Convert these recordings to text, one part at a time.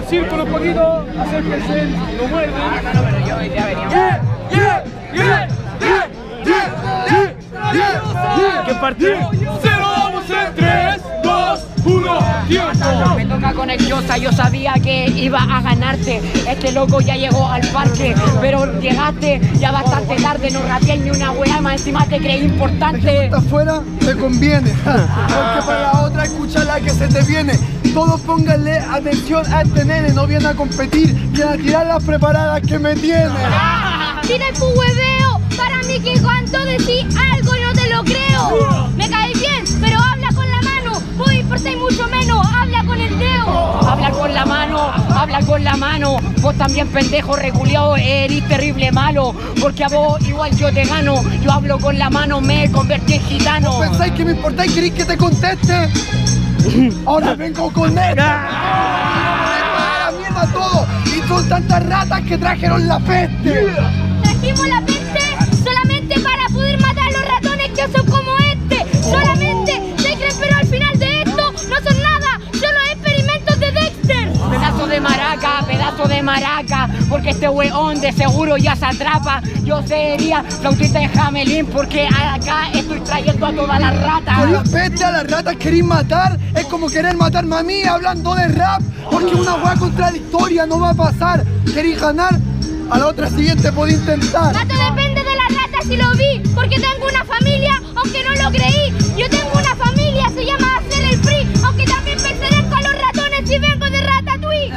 círculo un poquito, acérquense, no muerden. ¿Qué partido? Se lo damos en 3, 2, 1, tiempo. Me toca con el Yosa, yo sabía que iba a ganarte. Este loco ya llegó al parque, pero llegaste ya bastante tarde, no rapeé ni una weá, más encima te creí importante. Está afuera, te conviene, porque para la otra escucha la que se te viene. Todos pónganle atención a este nene, no viene a competir, viene a tirar las preparadas que me tiene. Tira tu hueveo, para mí que cuando decís algo no te lo creo. Me caes bien, pero habla con la mano, vos importáis mucho menos, habla con el dedo. Habla con la mano, habla con la mano. Vos también, pendejo reculeado, eres terrible malo. Porque a vos igual yo te gano. Yo hablo con la mano, me convertí en gitano. ¿Pensáis que me importáis? ¿Queréis que te conteste? Ahora vengo con esto. ¡La mierda todo! Y son tantas ratas que trajeron la peste. Trajimos la peste solamente para poder matar a los ratones que son como este. Solamente se creen, pero al final de esto no son nada, solo experimentos de Dexter. Pedazo de maraca, porque este weón de seguro ya se atrapa. Yo sería flautista de Jamelín, porque acá estoy trayendo a todas las ratas. Con la peste a las ratas queréis matar, es como querer matarme a mí hablando de rap, porque una hueá contradictoria no va a pasar. ¿Queréis ganar? A la otra siguiente podéis intentar. Gato depende de las ratas si lo vi, porque tengo una familia, aunque no lo creí. Yo tengo una familia, se llama Hacer el Free, aunque también pertenezco a los ratones y vengo de Ratatouille.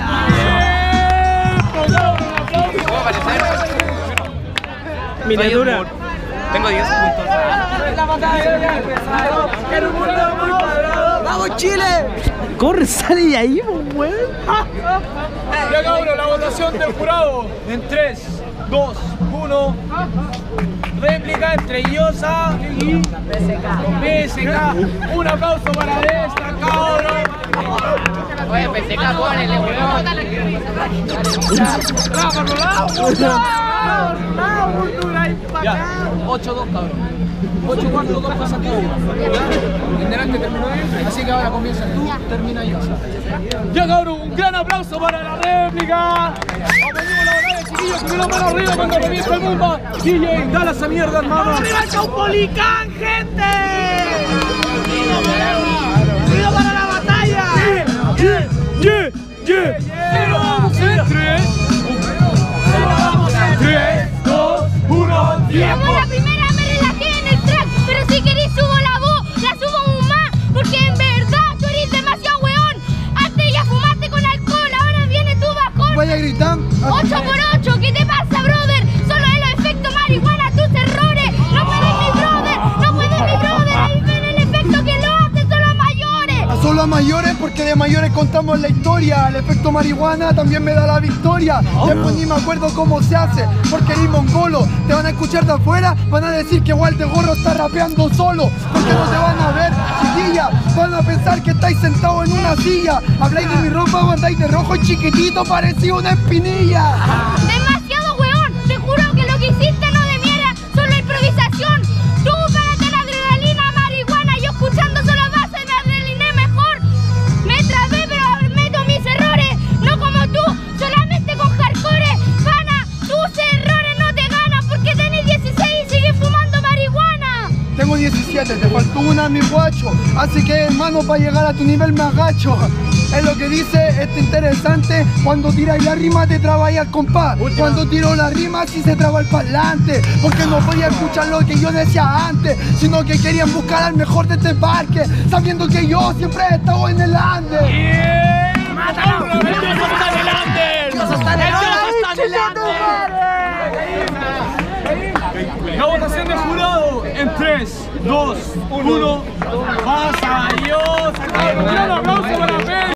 Miniatura. Tengo 10 puntos. ¡Vamos, Chile! Corre, sale de ahí, weón. Ya cabrón, la votación del jurado en 3, 2, 1. Réplica entre Yosa y PSK. Un aplauso para esta, cabrón. Oye, PSK, ponele, weón. Ya, 8-2, cabrón. 8-4, 2 cosas cada uno. En delante terminó bien, así que ahora comienza tú, termina Yosa. Ya, cabrón, un gran aplauso para la réplica. Aprendimos la batalla, chiquillos, con la mano arriba cuando comienza el bomba. DJ, dale esa mierda, hermano. ¡Arriba el Caupolicán, gente! ¡Ruido para la batalla! Pero vamos en 3, 2, 1, tiempo. Como la primera me relajé en el track, pero si queréis subo la voz, la subo aún más, porque en verdad tú eres demasiado weón. Antes ya fumaste con alcohol, ahora viene tu bajón. Vaya a gritar. 8x8, ¿qué te pasa, brother? Solo es los efectos marihuana, tus errores. No puedes, mi brother, no puedes, mi brother. Ahí ven el efecto que lo hacen solo a mayores. Solo a mayores, porque de mayores contamos la historia. El efecto marihuana también me da la victoria. Después ni me acuerdo cómo se hace, porque eres mongolo. Te van a escuchar de afuera, van a decir que Walter Gorro está rapeando solo, porque no te van a ver, chiquilla. Van a pensar que estáis sentados en una silla. Habláis de mi ropa o andáis de rojo y chiquitito, parecía una espinilla. Demasiado weón, te juro que lo que hiciste no de mierda, solo improvisación. Tú para tener adrenalina, marihuana, yo escuchando solo base de adrenalina mejor. Me trabé pero meto mis errores, no como tú, solamente con hardcore. Pana, tus errores no te ganan porque tenés 16 y sigues fumando marihuana. Tengo 17, te faltó una, mi guacho. Así que, hermano, para llegar a tu nivel me agacho. Es lo que dice este interesante. Cuando tiráis la rima te trabáis al compás. Cuando tiro la rima sí se traba el parlante. Porque no podía escuchar lo que yo decía antes, sino que querían buscar al mejor de este parque, sabiendo que yo siempre he estado en el Ande. ¡Mátalo! ¡El Dios está en el Ander! ¡Dios está en el La votación del jurado en 3, 2, 1. Pasa Dios. Un gran aplauso para